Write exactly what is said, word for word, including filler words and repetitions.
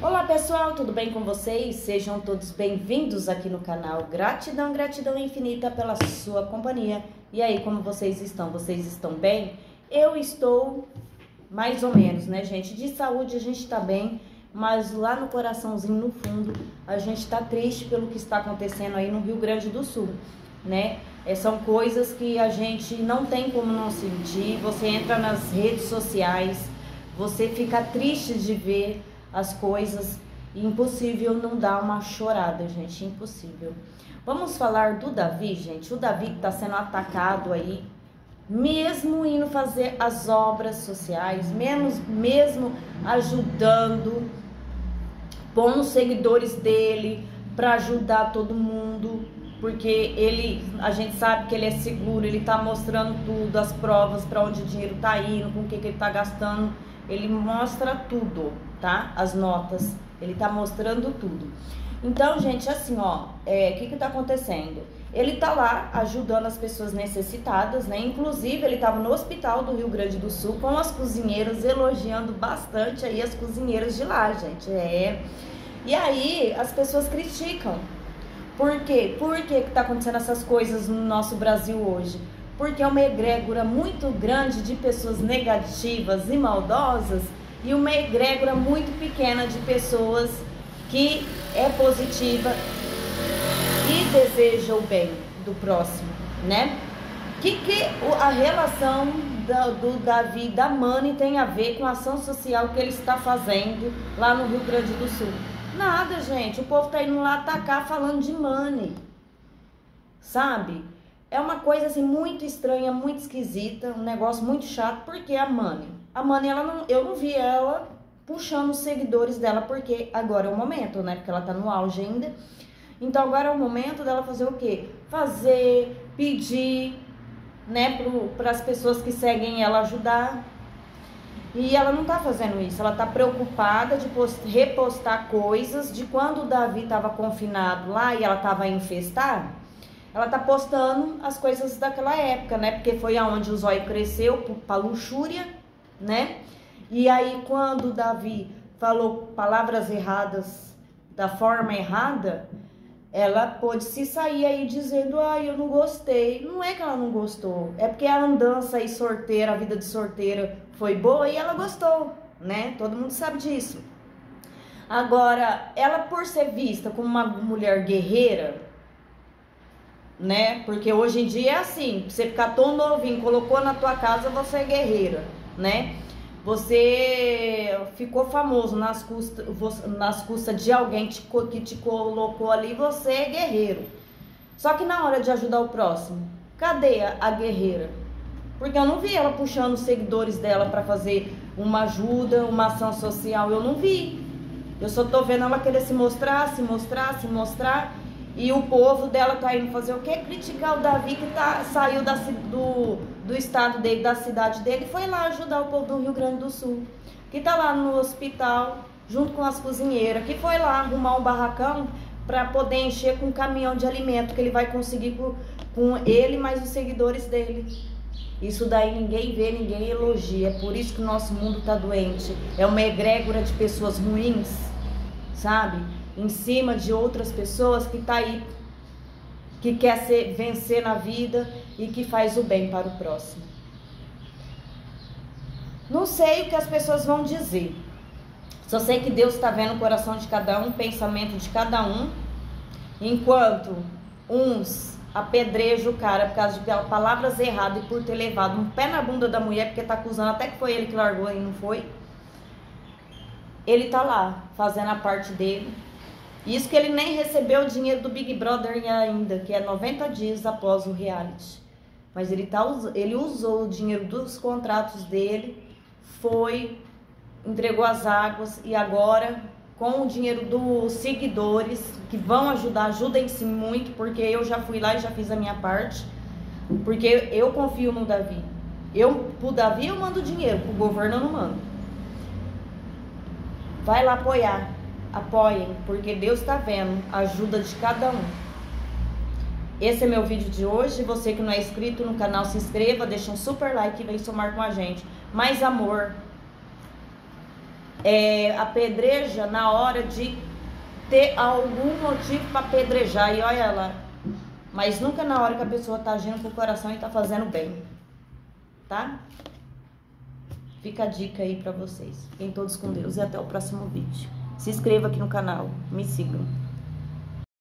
Olá pessoal, tudo bem com vocês? Sejam todos bem-vindos aqui no canal. Gratidão, gratidão infinita pela sua companhia. E aí, como vocês estão? Vocês estão bem? Eu estou mais ou menos, né, gente? De saúde a gente tá bem, mas lá no coraçãozinho, no fundo, a gente tá triste pelo que está acontecendo aí no Rio Grande do Sul, né? É, são coisas que a gente não tem como não sentir. Você entra nas redes sociais, você fica triste de ver as coisas, impossível não dar uma chorada, gente, impossível. Vamos falar do Davi, gente. O Davi que tá sendo atacado aí, mesmo indo fazer as obras sociais, mesmo, mesmo ajudando, pondo os seguidores dele para ajudar todo mundo, porque ele, a gente sabe que ele é seguro, ele tá mostrando tudo, as provas, para onde o dinheiro tá indo, com o que, que ele tá gastando, ele mostra tudo, tá? As notas, ele tá mostrando tudo. Então, gente, assim, ó, é, o que que tá acontecendo? Ele tá lá ajudando as pessoas necessitadas, né? Inclusive, ele tava no hospital do Rio Grande do Sul com as cozinheiras, elogiando bastante aí as cozinheiras de lá, gente. É. E aí, as pessoas criticam. Por quê? Por que que tá acontecendo essas coisas no nosso Brasil hoje? Porque é uma egrégora muito grande de pessoas negativas e maldosas e uma egrégora muito pequena de pessoas que é positiva e deseja o bem do próximo, né? Que que a relação do, do Davi, da Mani, tem a ver com a ação social que ele está fazendo lá no Rio Grande do Sul? Nada, gente. O povo tá indo lá atacar falando de Mani, sabe? É uma coisa assim muito estranha, muito esquisita, um negócio muito chato, porque a Mani, a Mani, ela não, eu não vi ela puxando os seguidores dela, porque agora é o momento, né? Porque ela tá no auge ainda. Então agora é o momento dela fazer o quê? Fazer, pedir, né, para as pessoas que seguem ela ajudar. E ela não tá fazendo isso, ela tá preocupada de post, repostar coisas de quando o Davi estava confinado lá e ela tava a infestar. Ela tá postando as coisas daquela época, né? Porque foi aonde o zóio cresceu pra luxúria, né? E aí quando o Davi falou palavras erradas da forma errada, ela pôde se sair aí dizendo, ai, eu não gostei. Não é que ela não gostou, é porque a andança aí sorteira, a vida de sorteira foi boa e ela gostou, né? Todo mundo sabe disso. Agora, ela por ser vista como uma mulher guerreira, né? Porque hoje em dia é assim, você ficar tão novinho, colocou na tua casa, você é guerreira, né? Você ficou famoso nas custas, nas custas de alguém que te colocou ali, você é guerreiro. Só que na hora de ajudar o próximo, cadê a guerreira? Porque eu não vi ela puxando os seguidores dela para fazer uma ajuda, uma ação social, eu não vi. Eu só tô vendo ela querer se mostrar, se mostrar, se mostrar. E o povo dela tá indo fazer o quê? Criticar o Davi, que tá, saiu da, do, do estado dele, da cidade dele, foi lá ajudar o povo do Rio Grande do Sul, que tá lá no hospital, junto com as cozinheiras, que foi lá arrumar um barracão para poder encher com um caminhão de alimento, que ele vai conseguir com, com ele mais os seguidores dele. Isso daí ninguém vê, ninguém elogia, é por isso que o nosso mundo tá doente. É uma egrégora de pessoas ruins, sabe? Em cima de outras pessoas que tá aí, que quer ser, vencer na vida e que faz o bem para o próximo. Não sei o que as pessoas vão dizer, só sei que Deus está vendo o coração de cada um, o pensamento de cada um, enquanto uns apedrejam o cara por causa de palavras erradas e por ter levado um pé na bunda da mulher, porque tá acusando até que foi ele que largou e não foi. Ele tá lá, fazendo a parte dele. Isso que ele nem recebeu o dinheiro do Big Brother ainda, que é noventa dias após o reality. Mas ele, tá, ele usou o dinheiro dos contratos dele, foi, entregou as águas e agora, com o dinheiro dos seguidores, que vão ajudar, ajudem-se muito, porque eu já fui lá e já fiz a minha parte, porque eu confio no Davi. Eu, pro Davi eu mando dinheiro, pro governo eu não mando. Vai lá apoiar. Apoiem, porque Deus está vendo a ajuda de cada um. Esse é meu vídeo de hoje. Você que não é inscrito no canal, se inscreva, deixa um super like e vem somar com a gente. Mais amor, é, apedreja na hora de ter algum motivo para apedrejar, e olha lá, mas nunca na hora que a pessoa tá agindo com o coração e tá fazendo bem, tá? Fica a dica aí para vocês. Fiquem todos com Deus e até o próximo vídeo. Se inscreva aqui no canal, me sigam.